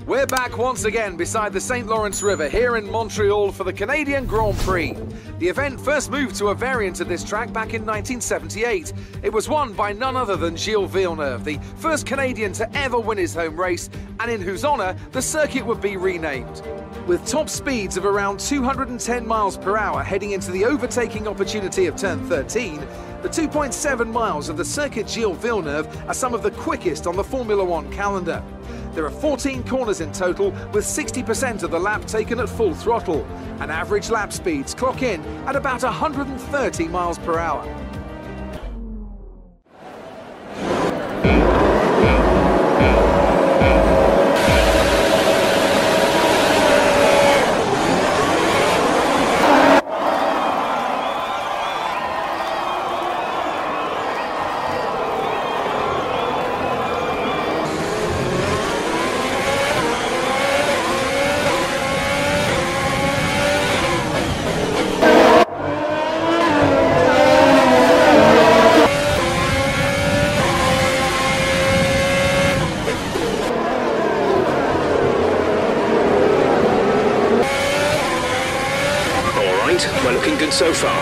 We're back once again beside the St. Lawrence River here in Montreal for the Canadian Grand Prix. The event first moved to a variant of this track back in 1978. It was won by none other than Gilles-Villeneuve, the first Canadian to ever win his home race, and in whose honour the circuit would be renamed. With top speeds of around 210 miles per hour heading into the overtaking opportunity of turn 13, the 2.7 miles of the Circuit Gilles-Villeneuve are some of the quickest on the Formula One calendar. There are 14 corners in total, with 60% of the lap taken at full throttle, and average lap speeds clock in at about 130 miles per hour. We're looking good so far.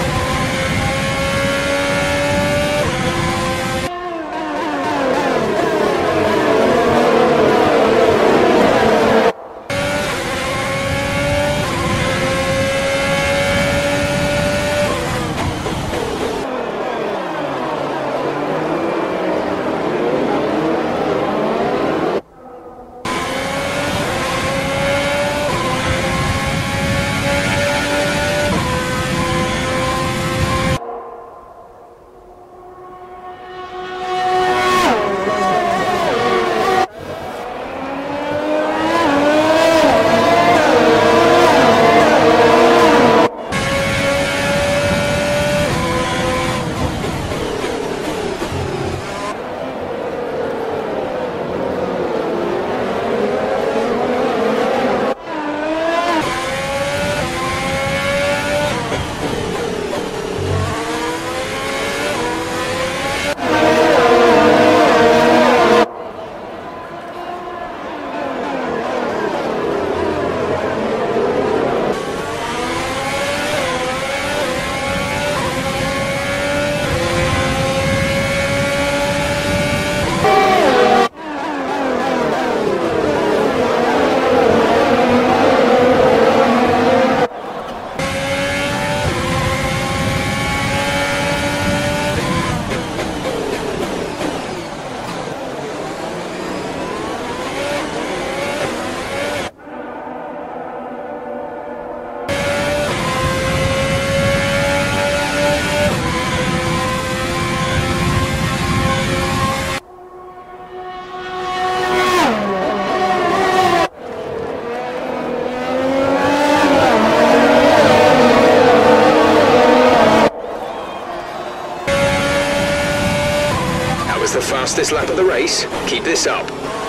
The fastest lap of the race. Keep this up.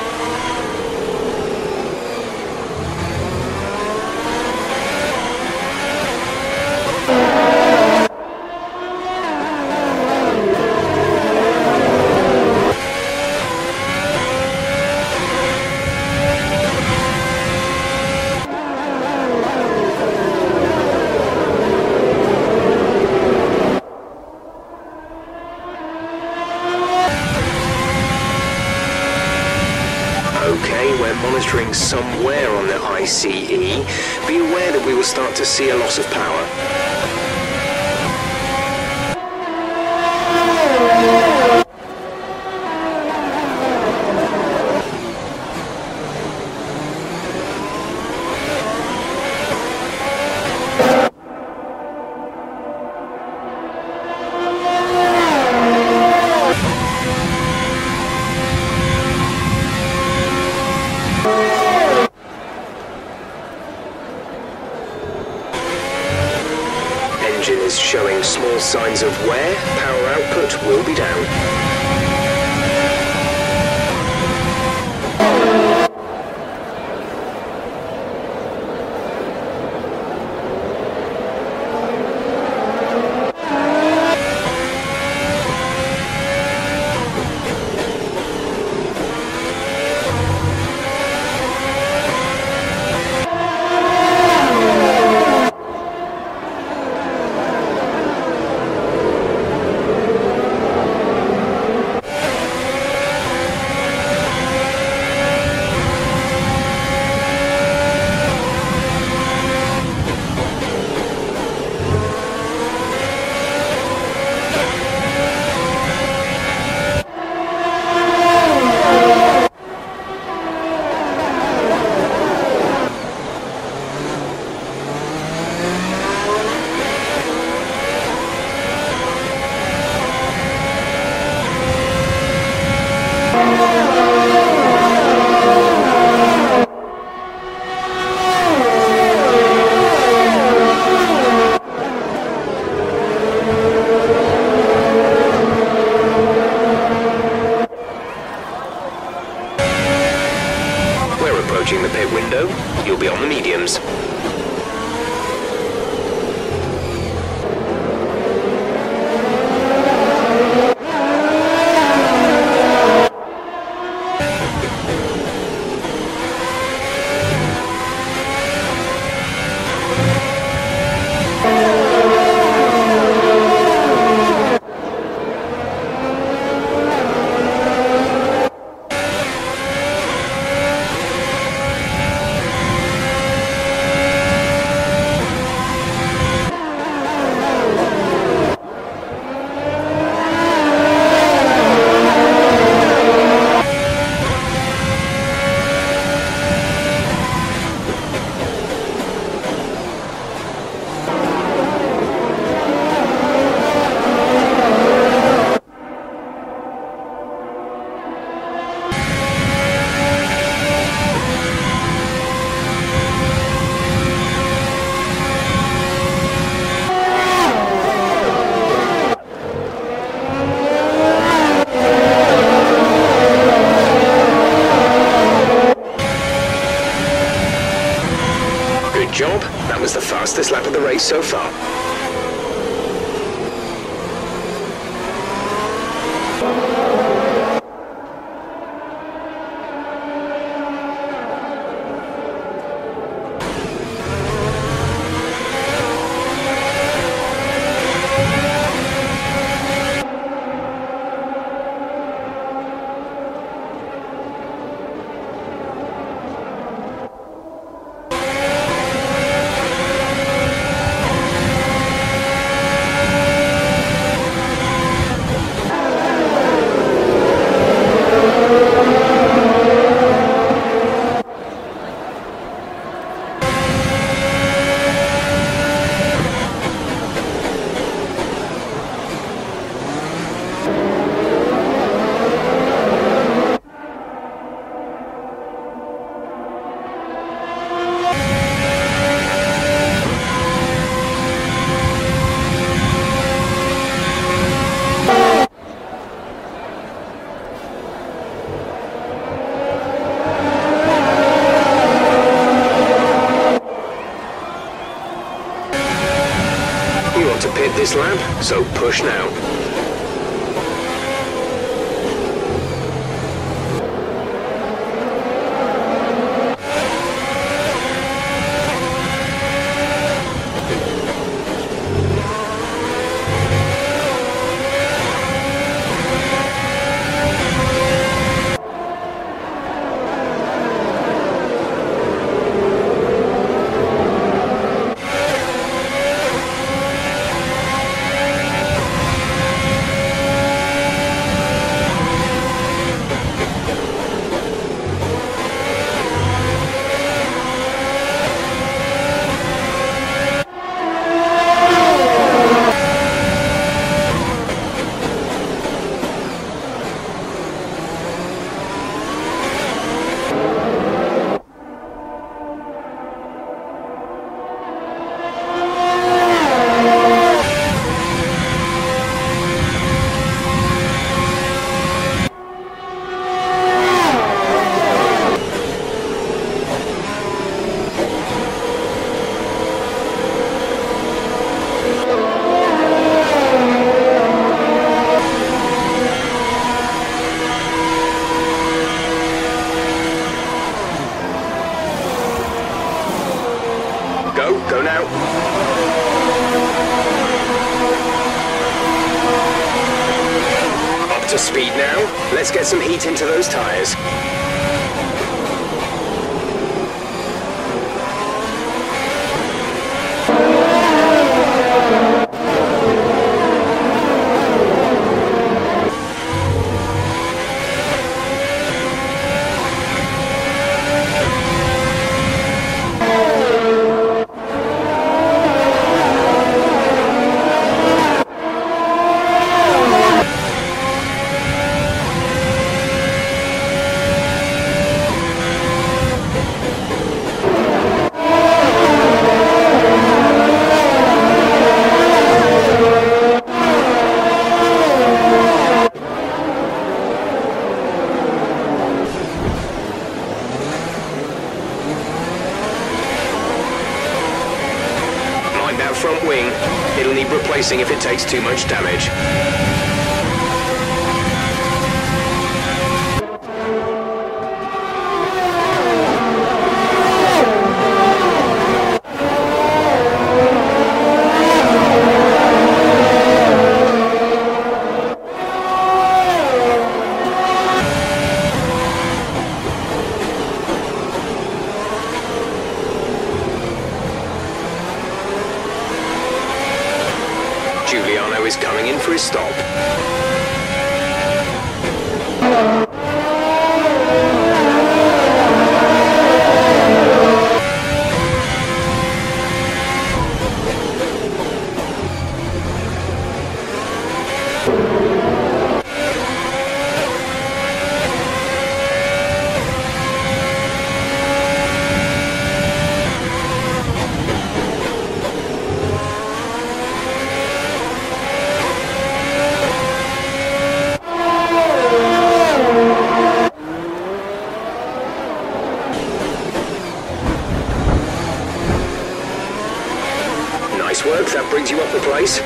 Monitoring somewhere on the ICE, be aware that we will start to see a loss of power. Engine is showing small signs of wear. Power output will be down. approaching the pit window. You'll be on the mediums. Job. That was the fastest lap of the race so far. To pit this lap, so push now. Go now. Up to speed now. Let's get some heat into those tyres. replacing if it takes too much damage. Is coming in for his stop. Work, that brings you up the place.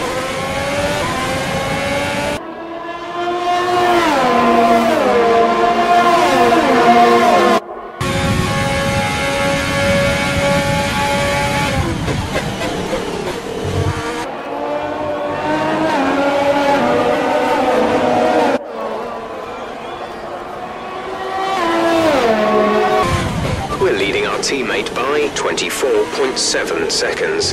We're leading our teammate by 24.7 seconds.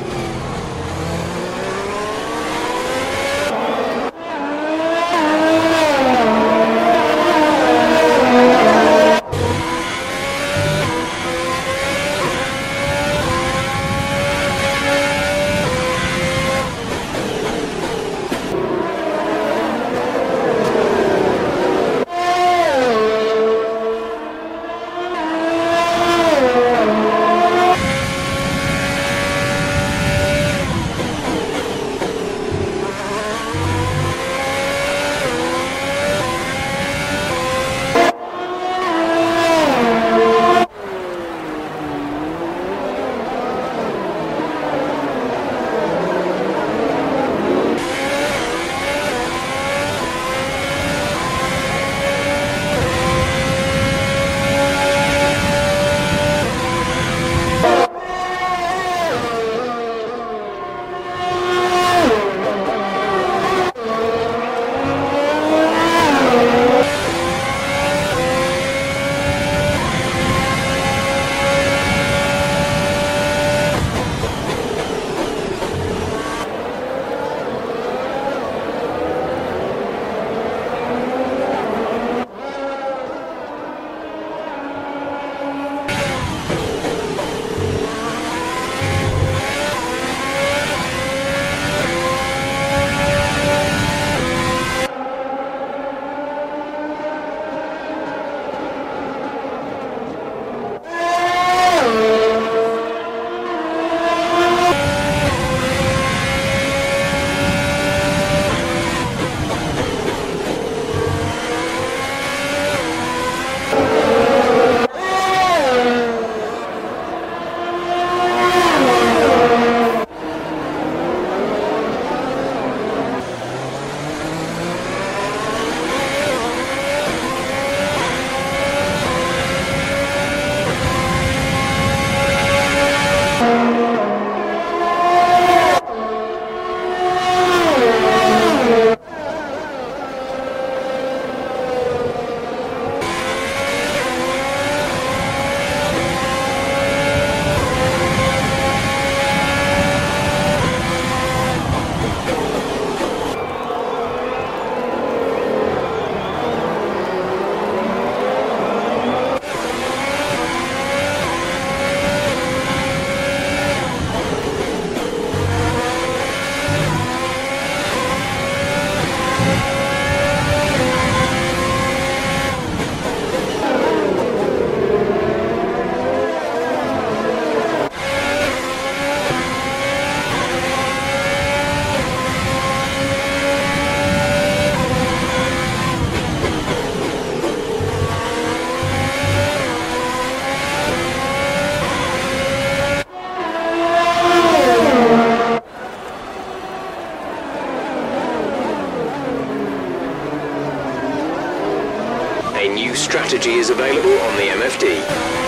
A new strategy is available on the MFD.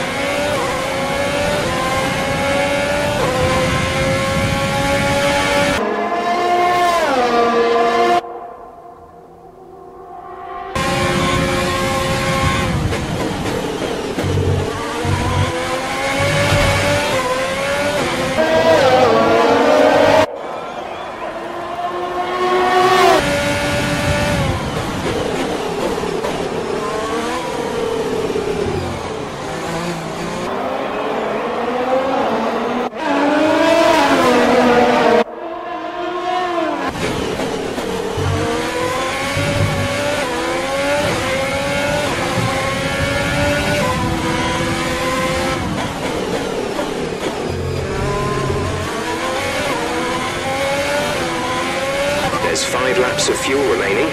There's 5 laps of fuel remaining.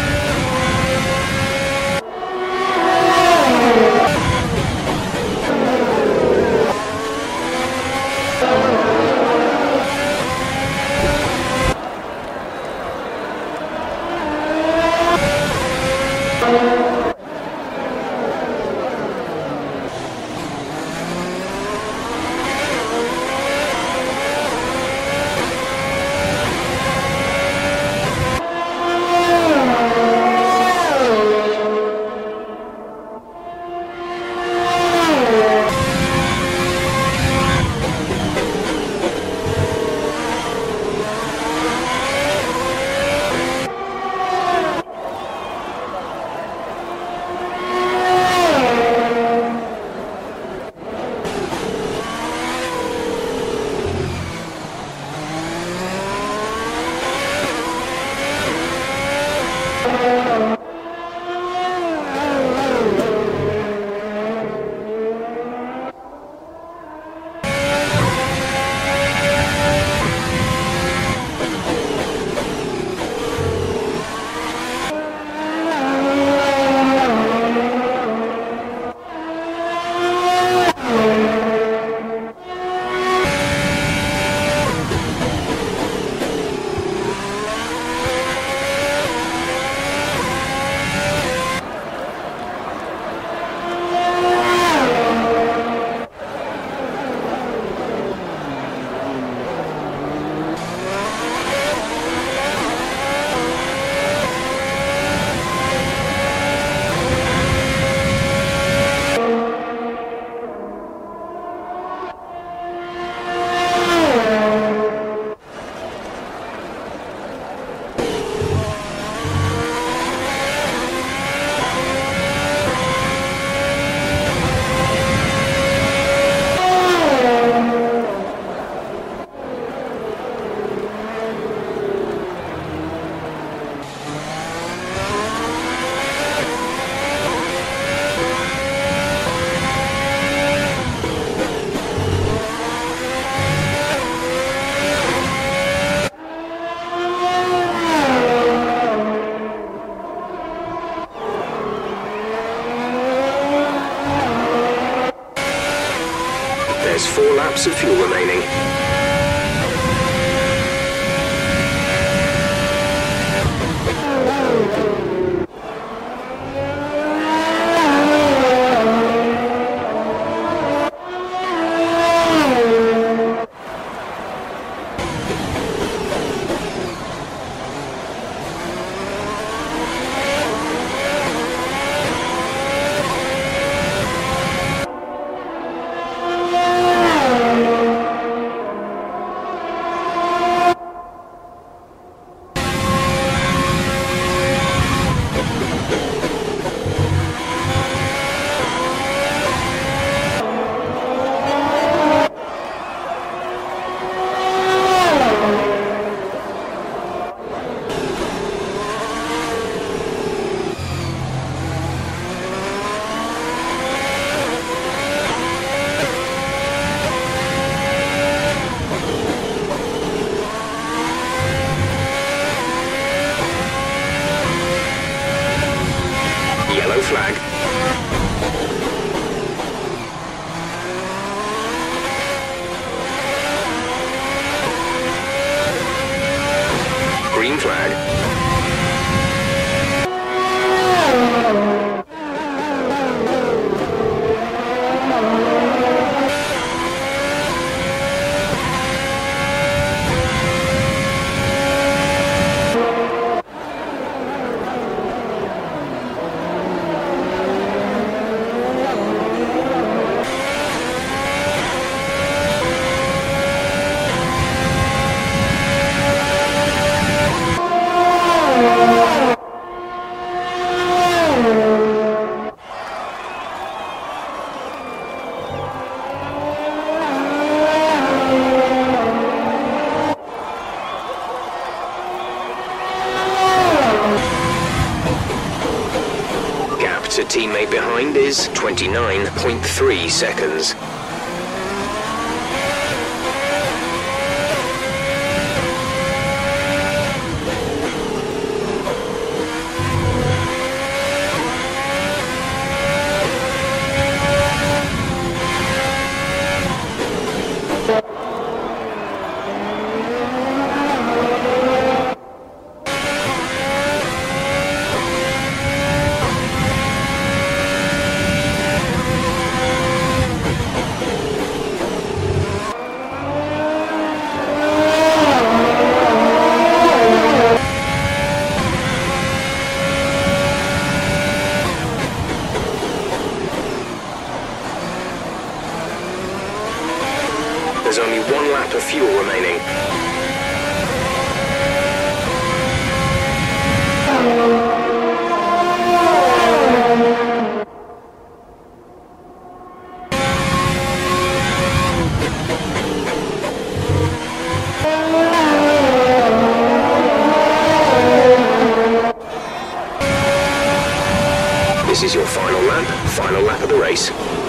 There's 4 laps of fuel remaining. Flag. Green flag. to teammate behind is 29.3 seconds. There's only one lap of fuel remaining. This is your final lap of the race.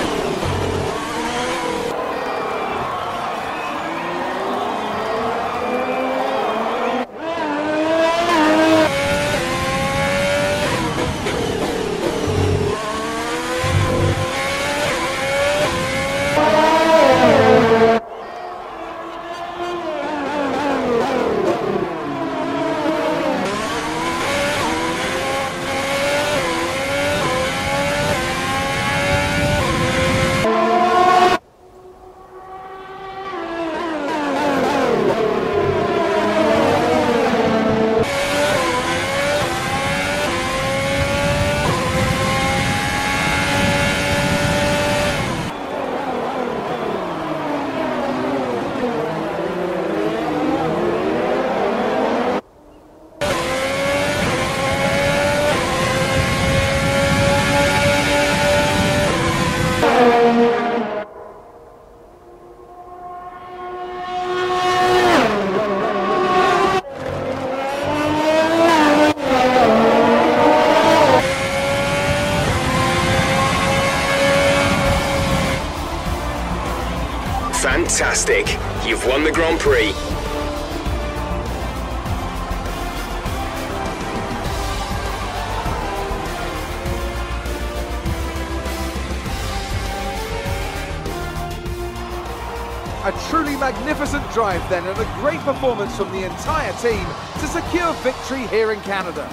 Fantastic! You've won the Grand Prix. A truly magnificent drive then, and a great performance from the entire team to secure victory here in Canada.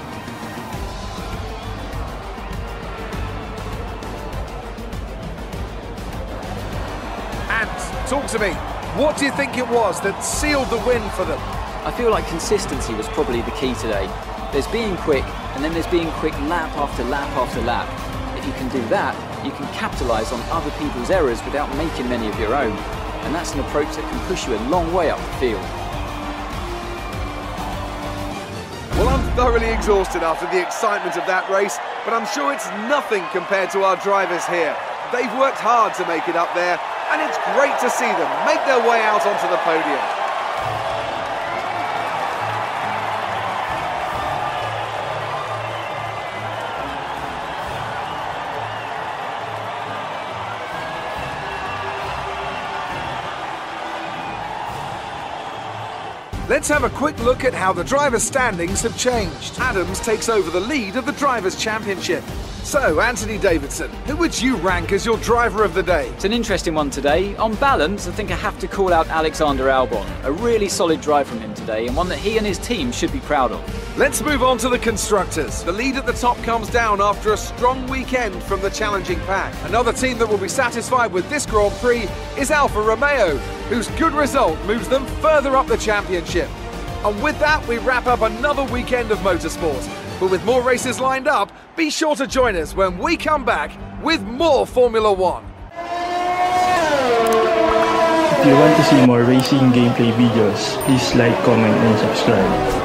And talk to me, what do you think it was that sealed the win for them? I feel like consistency was probably the key today. There's being quick, and then there's being quick lap after lap after lap. If you can do that, you can capitalise on other people's errors without making many of your own. And that's an approach that can push you a long way up the field. Well, I'm thoroughly exhausted after the excitement of that race, but I'm sure it's nothing compared to our drivers here. They've worked hard to make it up there, and it's great to see them make their way out onto the podium. Let's have a quick look at how the drivers' standings have changed. Adams takes over the lead of the Drivers' Championship. So, Anthony Davidson, who would you rank as your driver of the day? It's an interesting one today. On balance, I think I have to call out Alexander Albon. A really solid drive from him today, and one that he and his team should be proud of. Let's move on to the constructors. The lead at the top comes down after a strong weekend from the challenging pack. Another team that will be satisfied with this Grand Prix is Alfa Romeo, whose good result moves them further up the championship. And with that, we wrap up another weekend of motorsport. But with more races lined up, be sure to join us when we come back with more Formula One. If you want to see more racing gameplay videos, please like, comment, and subscribe.